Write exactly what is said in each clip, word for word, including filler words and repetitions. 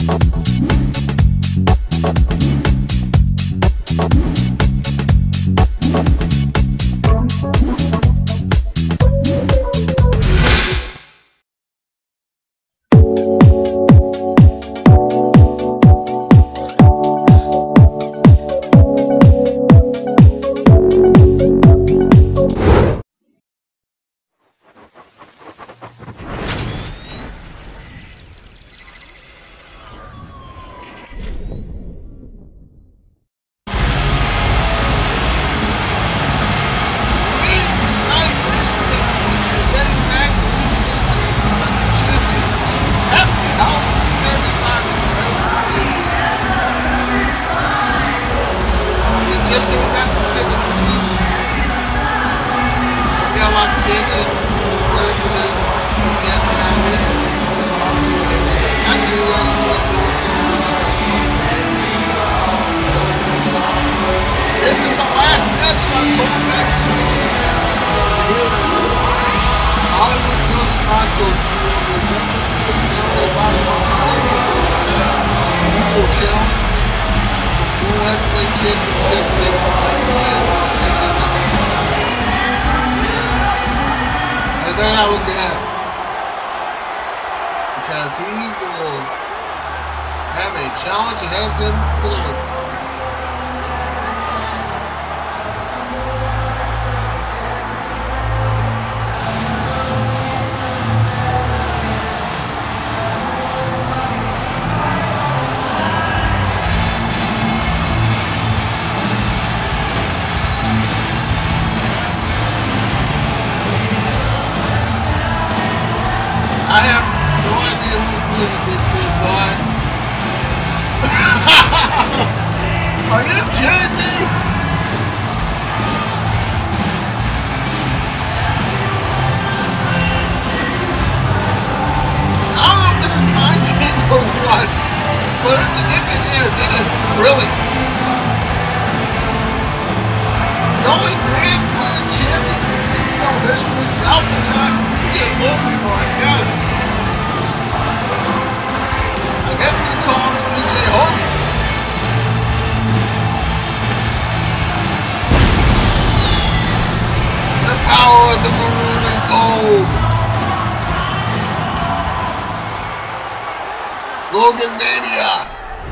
Logan Mania!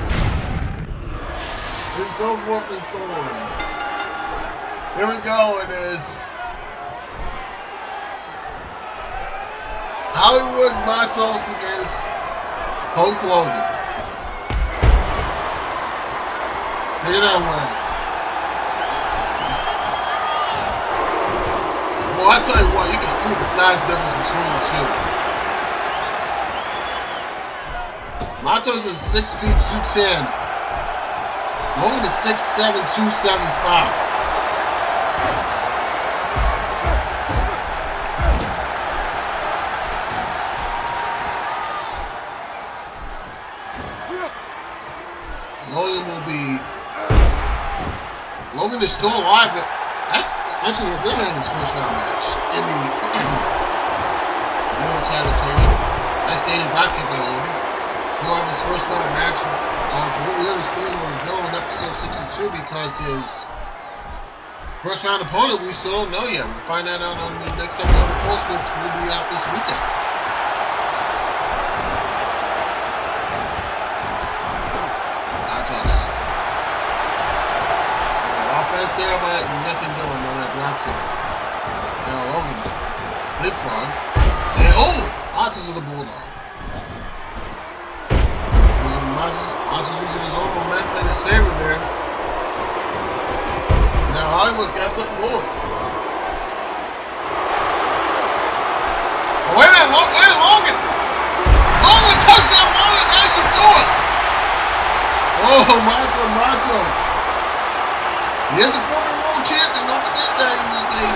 There's no more than story. Here we go, it is Hollywood Matos against Hulk Logan. Look at that one. Well, I tell you what, you can see the size difference between the two. Matos is six feet two ten. Logan is six seven two seventy-five. Logan will be. Logan is still alive. But actually, they're in his first round match in the world title tournament. I stayed in Rocky by Logan. He'll have his first round match, uh, from what we understand, on Joe in episode sixty-two, because his first round opponent we still don't know yet. We'll find that out on the next episode of Post, which will be out this weekend. That's us. Offense there, but nothing doing on that drop kick. Now Logan, leapfrog, and oh, Matos of the Bulldog. Matos using his own momentum in his favor there. Now Hollywood's got something going. Oh, wait a minute, Logan! Wait, Logan! Logan touchdown, Logan! Nice to do it! Oh, Michael Matos. He is a former world champion. Don't forget that. He was a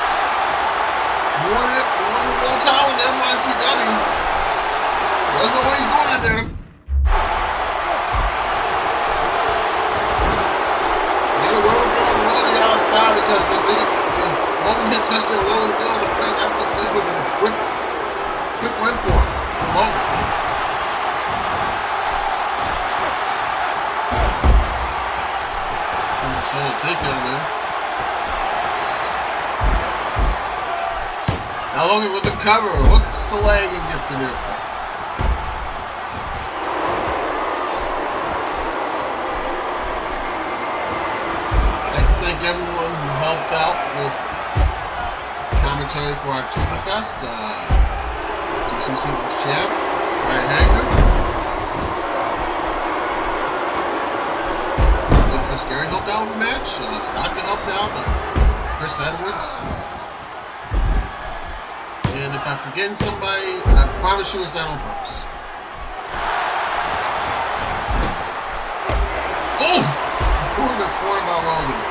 won it, won the world title in N Y C W. Doesn't know what he's doing in there. Because if they if Logan had touched their lower bill, the friend, I think this would have been a quick, quick win for him. Logan. solo takedown there. Now Logan with the cover, hooks the leg and gets in there. Thank everyone who helped out with commentary for Octoberfest. Uh, Dixon's People's Champ, right hanger. Chris Gary helped out with the match. Uh, Doctor helped out. Uh, Chris Edwards. And if I'm forgetting somebody, I promise you it's not on purpose. Oh! Who in the corner by Logan?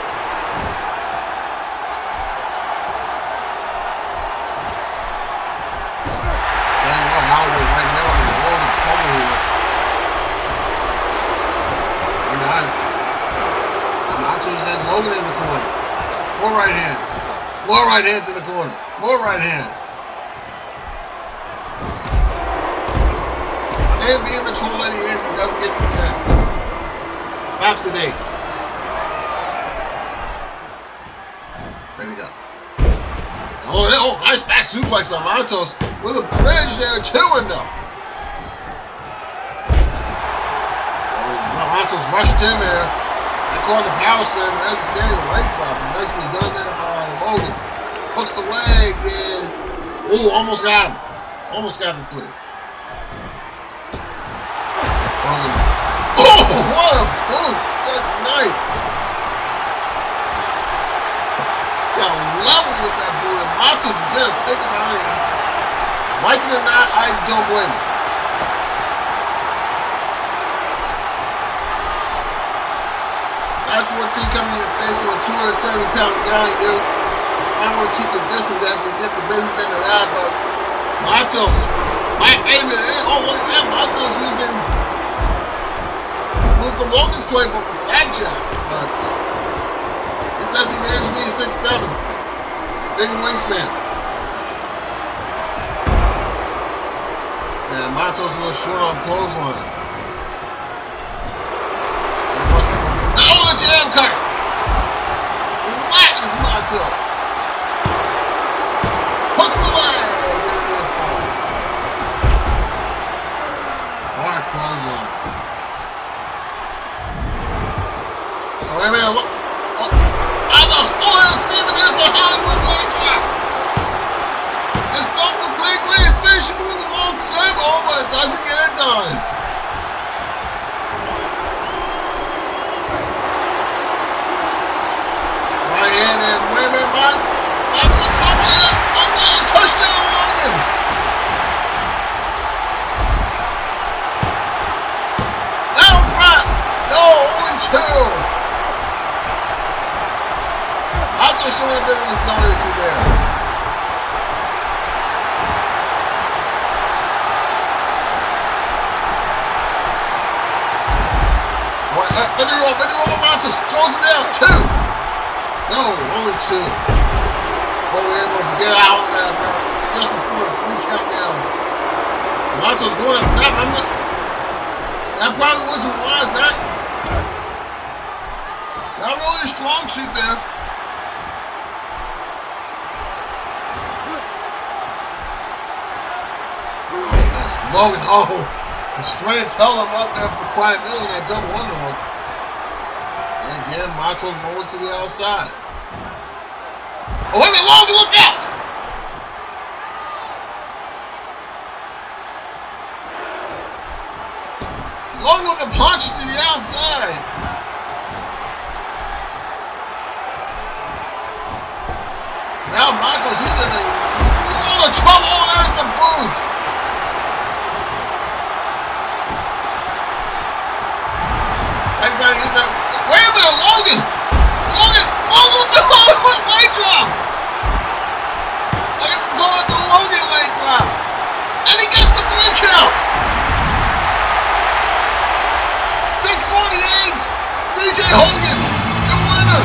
Logan in the corner. More right hands. More right hands in the corner. More right hands. And being the troll that he is, he doesn't get the check. Stops the date. There we go. Oh, oh, nice back suplex by Matos with a bridge there, two and no. Oh, Matos rushed in there. Caught the power slam, and that's a standing leg drop. Nicely done there by Logan. Hooks the leg and ooh, almost got him. Almost got the three. Logan. Oh, what a boot! That's nice. Got level with that boot, and Matos is gonna think about it. Like it or not, I don't blame him. That's what team coming in the face with a two hundred seventy pound guy do. I want to keep the distance after get the business into that, but Matos, my favorite, oh look at that, Matos using with the Logan's playbook with Fat Jack, but this doesn't manage to be six seven. Big wingspan. And Matos a little short on clothesline. Oh, the jam cut! Flashes Matos! Hooks the leg! Hard clothesline. Oh, wait a minute, look. Oh, Matos! Oh, there's Steven, there's the Hollywood leg drop! It's not complete with his finishing move the long time, oh, but it doesn't get it done. Right hand and wait a minute, Mike. Mike the trouble is, I'm going to touchdown Logan. Down press. No, only two. I just should have been in the solidarity there. What? Uh, let me roll, let me roll Matos. Throws it down. Two. No, only two. But we're able to get out of that just before the three count down. Matos going up top. I'm not, that probably wasn't wise. That not really a strong suit there. Oh, that's Logan. Oh, the straight held him up there for quite a minute in that double underhook. And again, Matos rolling to the outside. Oh, wait a minute, Logan, look out! Logan with a punch to the outside. Now Matos, he's in a world of trouble. Oh, there's the boot. Everybody is that. Wait a minute, Logan! Logan! Logan with the Logan leg drop! Look at the goal at the Logan leg drop! And he gets the three count! six forty-eight! D J Hogan, your winner!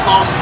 lost